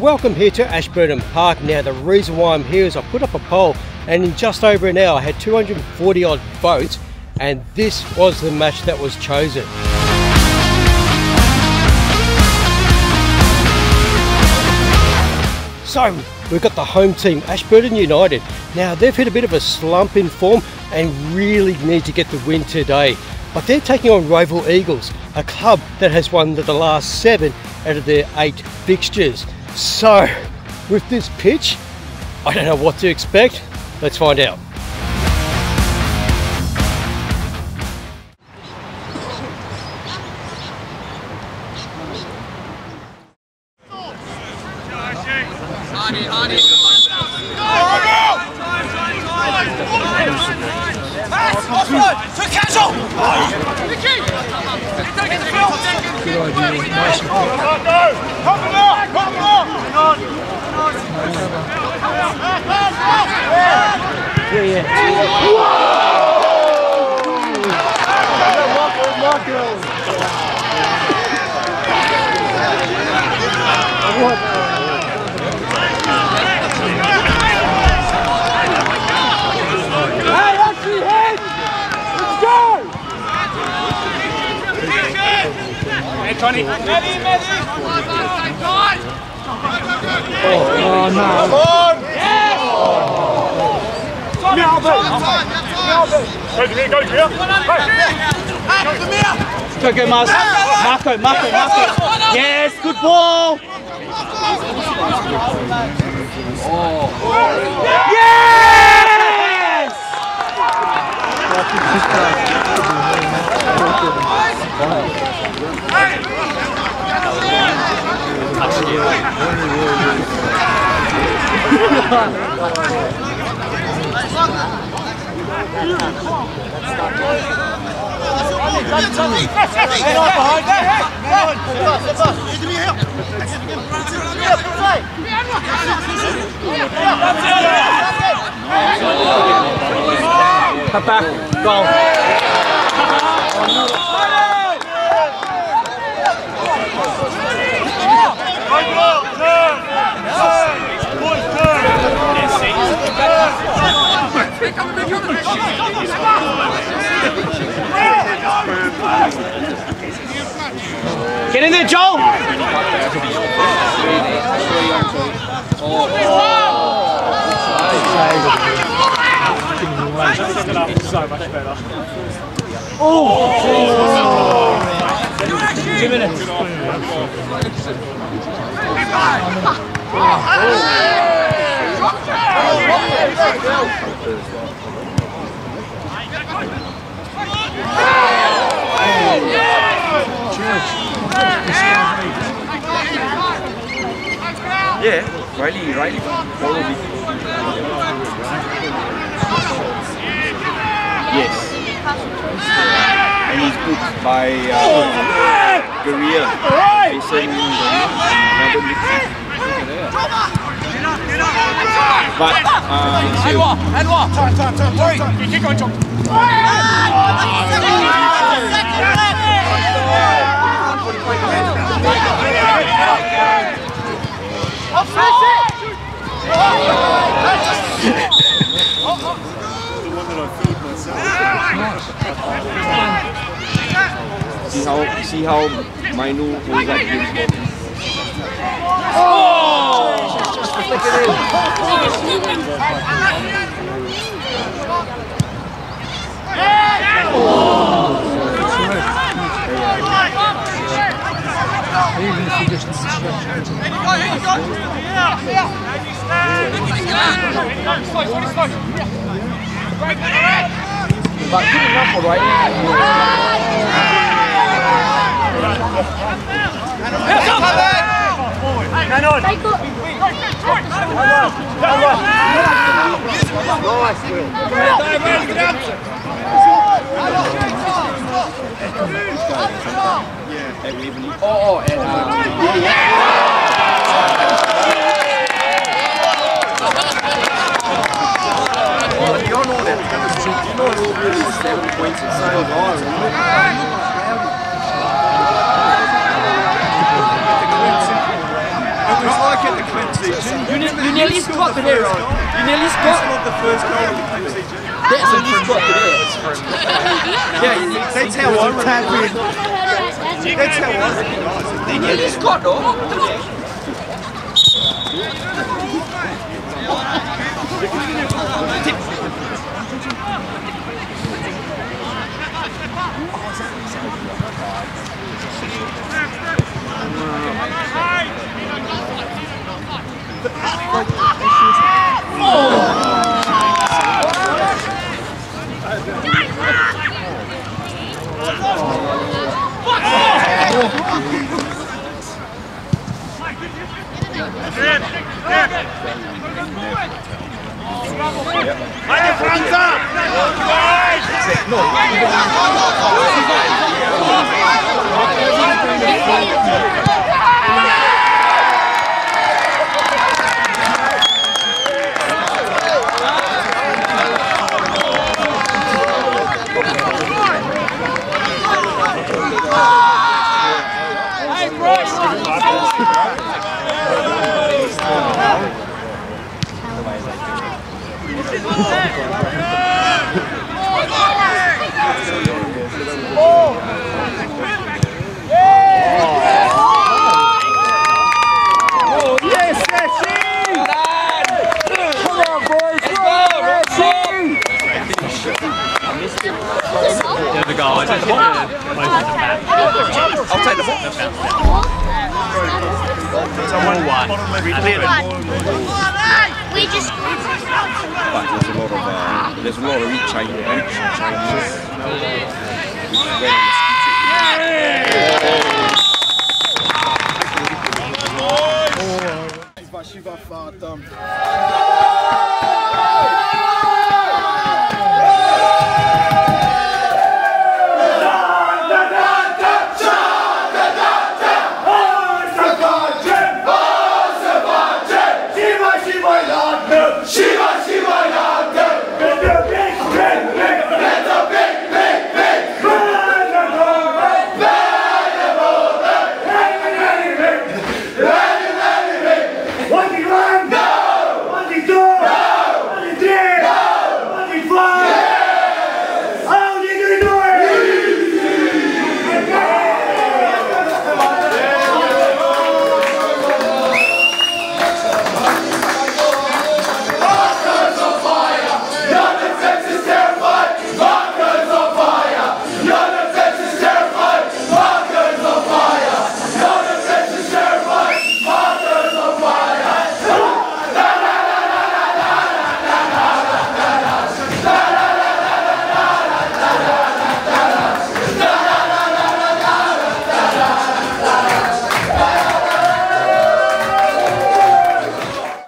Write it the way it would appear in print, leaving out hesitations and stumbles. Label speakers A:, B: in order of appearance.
A: welcome here to Ashburton Park. Now the reason why I'm here is I put up a poll and in just over an hour I had 240 odd votes and this was the match that was chosen. So we've got the home team, Ashburton United. Now they've hit a bit of a slump in form and really need to get the win today. But they're taking on Rowville Eagles, a club that has won the last 7 out of their 8 fixtures. So with this pitch, I don't know what to expect. Let's find out.
B: Oh no! Come on! Yes! Go, go, Marco! Yes, good ball! Yes! Cut back, goal. Get in there, Joel! So much better. Oh! 2 minutes.
C: Yeah, Riley, probably. Yes. And he's booked by Korea. But time. You keep going, John. See how Mainu holds up against him. Just flick it in.
B: Even if you just
C: But good enough for right now.
D: It was like at the
C: nearly scored today, Ron. You nearly scored.
D: Not the first goal of the PCG.
C: That's a nearly scored today.
D: Yeah, that's how I recognise. That's how I recognise.
C: They nearly scored though. I'll take the ball.
E: We just
C: But there's a lot of reach changes.
D: Shiva Fatam.